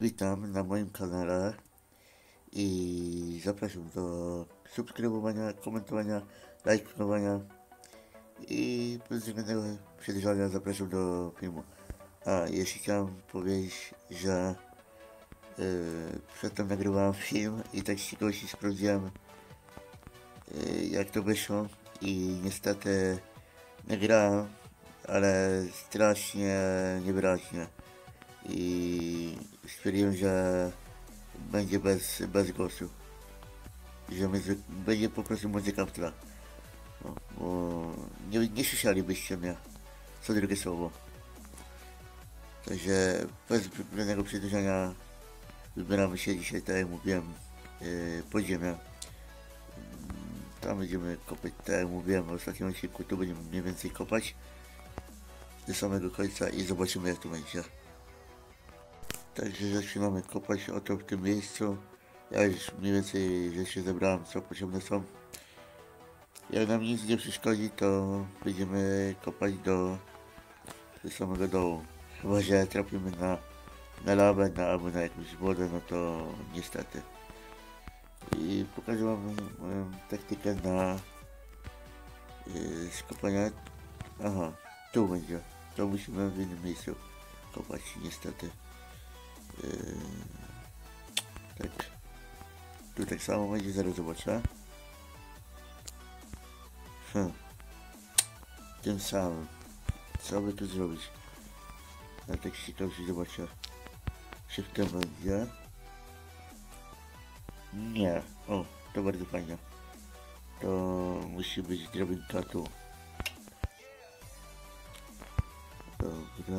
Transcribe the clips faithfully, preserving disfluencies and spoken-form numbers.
Witam na moim kanale i zapraszam do subskrybowania, komentowania, lajkowania i pozytywnego przedłużania zapraszam do filmu. A jeśli chciałem powiedzieć, że yy, przedtem nagrywałem film i tak z gości sprawdziłem yy, jak to wyszło i niestety nagrałem, ale strasznie niewyraźnie i stwierdziłem, że będzie bez, bez głosu, że muzy- będzie po prostu muzyka w tle, no, bo nie, nie słyszelibyście mnie, co drugie słowo. Także bez żadnego przedłużenia wybieramy się dzisiaj, tak jak mówiłem, yy, podziemia. Yy, Tam będziemy kopać, tak jak mówiłem w ostatnim odcinku, tu będziemy mniej więcej kopać do samego końca i zobaczymy, jak to będzie. Także zaczynamy kopać oto w tym miejscu. Ja już mniej więcej rzeczy zebrałem, co potrzebne są. Jak nam nic nie przeszkodzi, to będziemy kopać do, do samego dołu. Chyba że trafimy na, na lawę, na, albo na jakąś wodę, no to niestety. I pokażę wam moją taktykę na yy, skopania. Aha, tu będzie. To musimy w innym miejscu kopać, niestety. Yy, tak. Tu tak samo będzie, zaraz zobaczę. Hmm. Tym samym. Co by tu zrobić? Ja tak ciekawie zobaczę. Czy to będzie? Nie. O, to bardzo fajnie. To musi być drabinka tu. Dobra.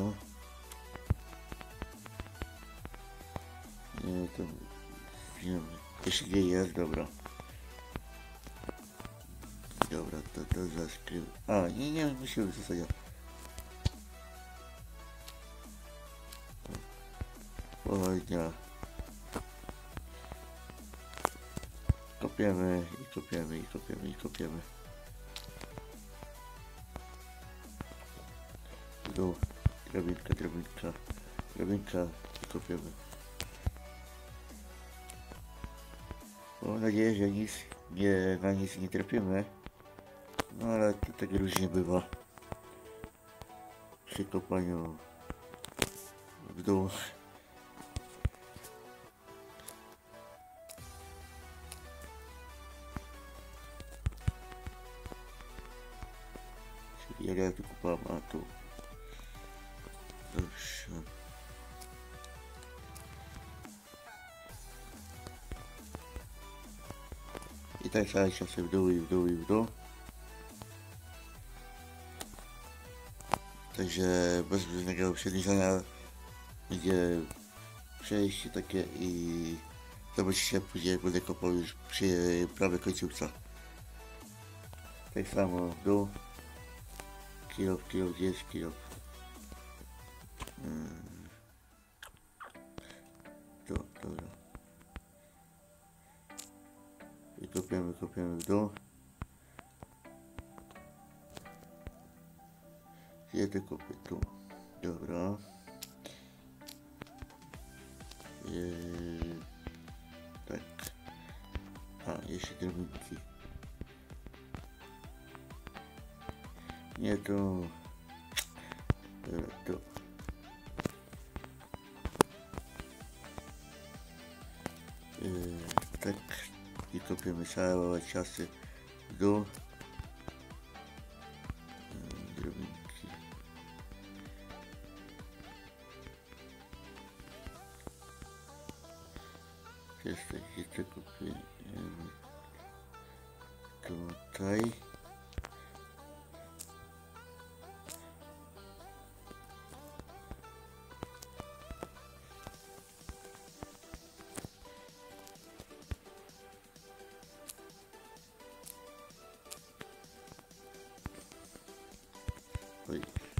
Nie, to... Nie, jeśli nie jest, dobra. Dobra, to to zaskrył. A, nie, nie, musimy w zasadzie. Pochodnia. Kopiemy i kopiemy i kopiemy i kopiemy. W dół. Drabinka, drabinka, drabinka i kopiemy. Mam nadzieję, że nic nie, na nic nie trafimy. No ale to tak różnie bywa przy kopaniu w dół. Czyli jak ja tu kopałem, a tu. Dobrze. I tak cały czas w dół i w dół i w dół. Także bez żadnego przedłużania będzie przejście takie i zobaczycie później, jak będę kopał już przy prawej końcówce. Tak samo w dół. Kilo, kilo, gdzie jest kilo? Hmm. Tu, dobra. I kopiemy, kopiemy w dół. Gdzie to kopię? Tu. Dobra. Yy, tak. A, jeszcze drobinki. Nie tu. Dobra, tu. Yy, tak. I kopiemy całe ciasy w dół. Yy, drobinki. Jeszcze gdzie to kopiemy? Tutaj. Oj.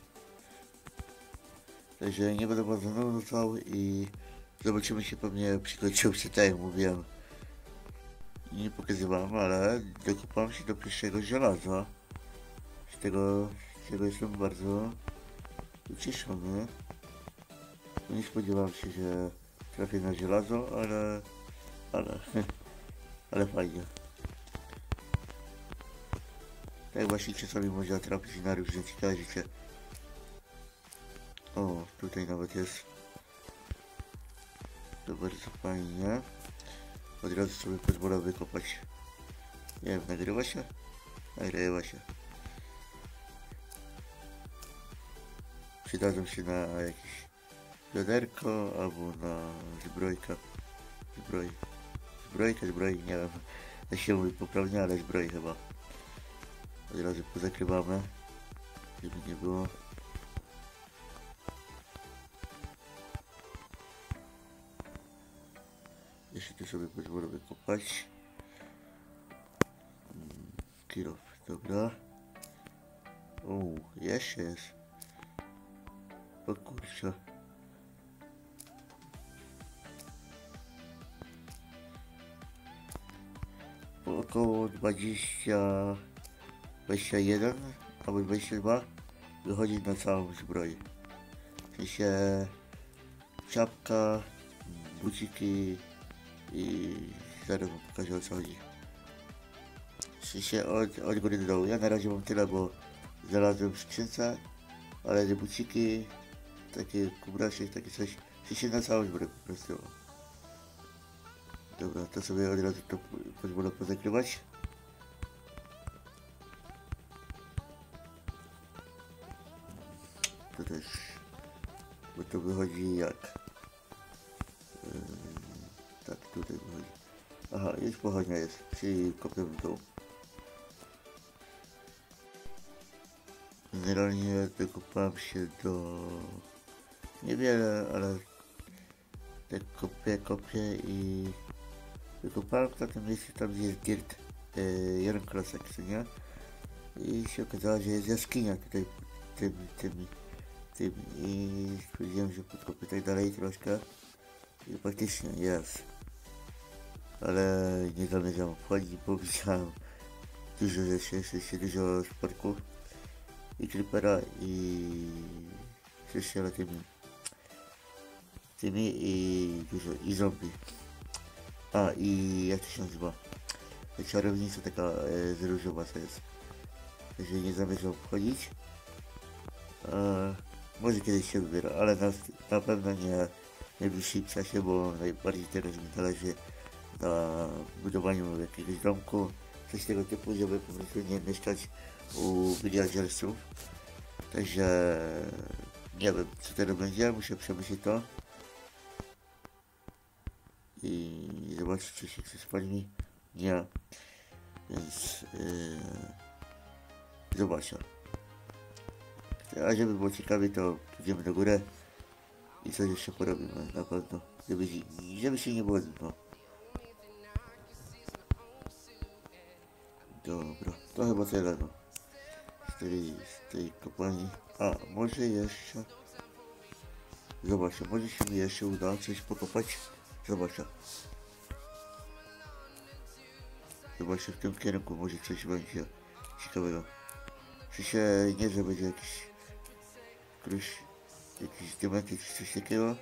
Także nie będę bardzo nudzał i zobaczymy się pewnie przy końcówce, tak jak mówiłem. I nie pokazywałem, ale dokopałem się do pierwszego żelaza. Z tego, z tego jestem bardzo ucieszony. Nie spodziewałem się, że trafię na żelazo, ale, ale, ale fajnie. Tak właśnie czasami można trafić na różne ciekawe życie. O, tutaj nawet jest. To bardzo fajnie. Od razu sobie pozwolę wykopać. Nie wiem, nagrywa się? Nagrywa się. Przydadzą się na jakieś wiaderko albo na zbrojkę. Zbroj. Zbrojkę, zbroj, nie wiem. Ja się mówi poprawnie, ale zbroj chyba. Od razu pozakrywamy, żeby nie było. Jeszcze tu sobie pozwolę wykopać. Kilof, dobra. O, jeszcze jest. O kurczę. Po około dwadzieścia, dwadzieścia jeden albo dwadzieścia dwa wychodzi na całą zbroję. W sensie czapka, buciki i zaraz wam pokażę, o co chodzi. W sensie od, od góry do dołu. Ja na razie mam tyle, bo znalazłem w skrzynce, ale te buciki, takie kubrasie, takie coś, w sensie na całą zbroję po prostu. Dobra, to sobie od razu to pozwolę pozakrywać. To też, bo to wychodzi jak? Yy, tak, tutaj wychodzi. Aha, już pochodnia jest, czyli kopię w dół. Generalnie wykopałem się do niewiele, ale tak kopię, kopię i wykopałem w takim miejscu, tam gdzie jest dirt, yy, jeden klocek, co nie? I się okazało, że jest jaskinia tutaj pod tymi, tymi, tymi. I stwierdziłem, że podkopię tak dalej troszkę i faktycznie jest. Ale nie zamierzam wchodzić, bo widziałem dużo rzeczy, w sensie dużo sporków i creepera i przestrzela tymi, tymi i dużo, i zombie. A, i jak to się nazywa? Czarownica taka e, z różowa co jest. Także nie zamierzam wchodzić. E, może kiedyś się wybiera, ale na, na pewno nie w najbliższym czasie, bo najbardziej teraz mi zależy na budowaniu jakiegoś domku, coś tego typu, żeby po prostu nie mieszkać u biliardzierców. Także nie wiem, co teraz będzie, muszę przemyśleć to i zobaczyć, czy się coś spełni. Nie, więc yy, zobaczę. A żeby było ciekawie, to idziemy do góry i coś jeszcze porobimy na pewno, żeby, żeby się nie było no. Dobra, to chyba tyle no. Z tej, z tej kopalni. A, może jeszcze... Zobaczę, może się mi jeszcze uda coś pokopać. Zobaczę. Zobaczę w tym kierunku, może coś będzie ciekawego. W sensie nie, że będzie jakiś... Któryś... Jakiś diamenty czy coś takiego.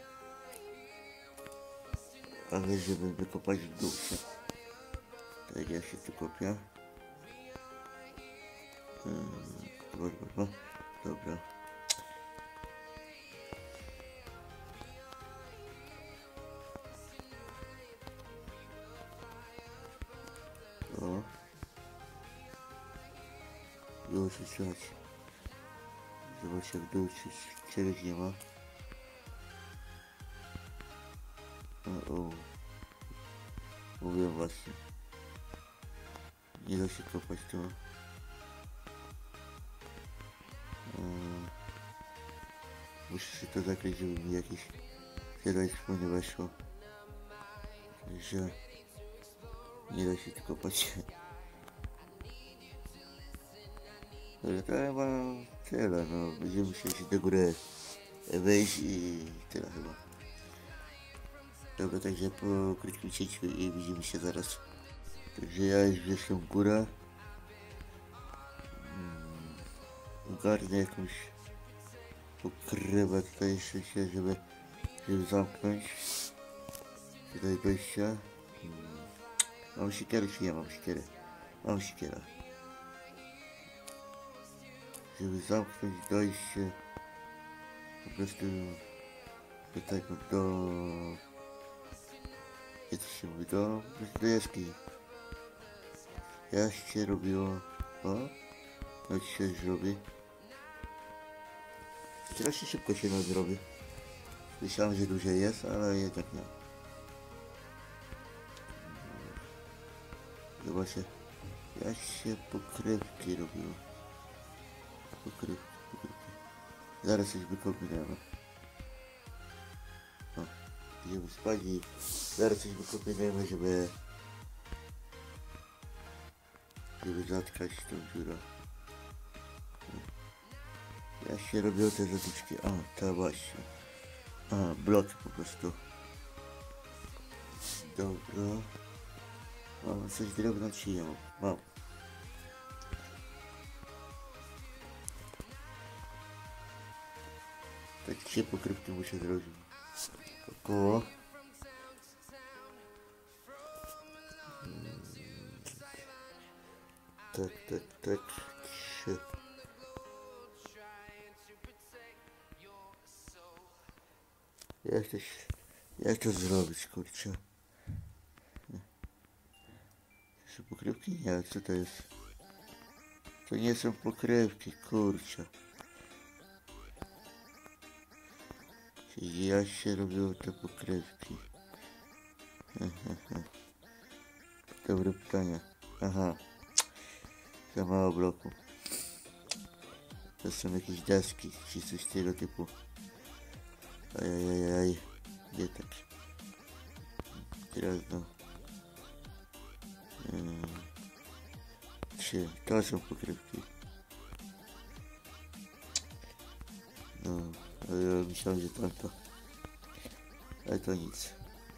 Ale żeby wykopać w dół się. Tak, ja się tu kopię. Hmm, dobra. O. Już się słychać. Zobaczcie jak dół czy czegoś nie ma. O, o. Mówiłem właśnie. Nie da się kopać tu. Um, muszę się to zakryć, żeby mi jakieś świadectwo nie weszło. Że nie da się tu kopać. Ale to chyba tyle, no. Będziemy musieli do góry wejść i tyle chyba. Dobra, także po krótkim cięciu i widzimy się zaraz. Także ja już weszłem w górę. Hmm, ogarnę jakąś pokrywę tutaj jeszcze się, żeby, żeby zamknąć. Tutaj wejścia. Mam siekierę czy nie mam siekiery? Mam siekierę. Żeby zamknąć dojście po prostu do tego, do... Jak to się mówi? Do, do jaskini. Ja się robiło... O? No dzisiaj zrobi. Strasznie szybko się nas zrobi. Myślałem, że dłużej jest, ale jednak nie. Zobaczcie, jak się pokrywki robiło. Pokrywki, pokrywki. Zaraz coś wykombinujemy. O, idziemy spać i zaraz coś wykombinujemy, żeby... żeby zatkać tą dziurę. Jak się robią te zatyczki? A, ta właśnie. A, bloki po prostu. Dobra. Mam coś drewna czy nie mam? Mam. Tak trzy pokrywki muszę zrobić. Około. Hmm. Tak, tak, tak. Trzy. Jak to, jak to zrobić, kurczę? To są pokrywki? Nie, co to jest? To nie są pokrywki, kurczę. Czyli jak się robiło te pokrywki? Dobre pytanie. Aha. Za mało bloku. To są jakieś deski, czy coś tego typu. Ajajajaj. Gdzie tak? Teraz no. Hmm. Trzy. To są pokrywki. No. Ja myślałem, że tamto. Ale to nic.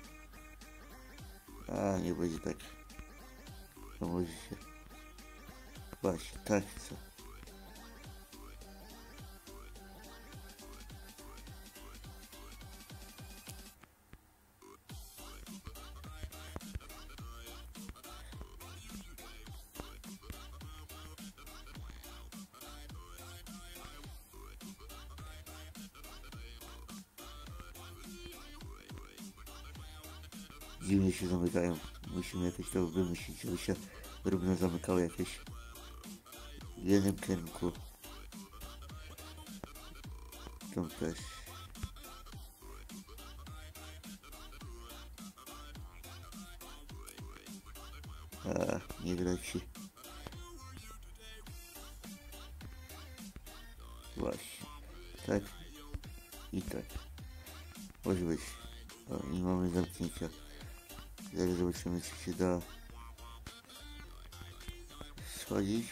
A, nie będzie tak. To może się... Właśnie, tak chcę. Dziwnie się zamykają. Musimy jakoś to wymyślić, żeby się równo zamykało jakieś w jednym kierunku. Tą też. A, nie leci. Właśnie. Tak. I tak. Może być. O, i mamy zamknięcia. Zaraz zobaczymy, czy się da schodzić.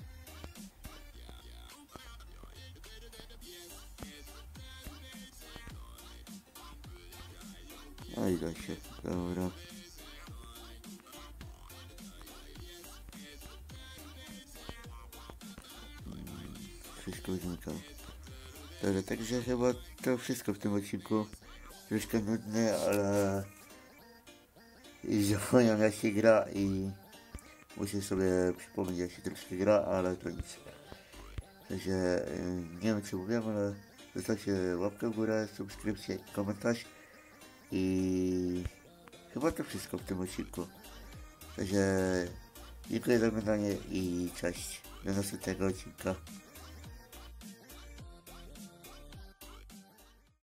No i da się. Dobra. Wszystko znikam. Dobra, także chyba to wszystko w tym odcinku. Troszkę nudne, ale zapomniałem jak się gra i muszę sobie przypomnieć jak się troszkę gra, ale to nic. Także nie wiem co mówiłem, ale zostawcie łapkę w górę, subskrypcję, komentarz i chyba to wszystko w tym odcinku. Także dziękuję za oglądanie i cześć. Do następnego odcinka.